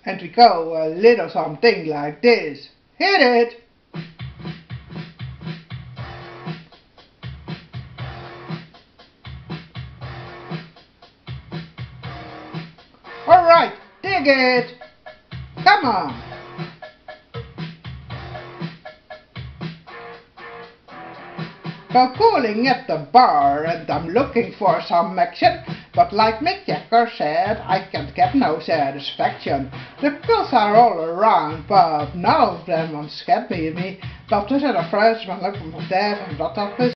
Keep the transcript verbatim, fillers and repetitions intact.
and we go a little something like this. Hit it! Alright, dig it! Come on! Go cooling at the bar and I'm looking for some action, but like Mick Jagger said, I can't get no satisfaction. The girls are all around, but none of them wants to get me me. Dat is een Frenchman, look from dead and dat is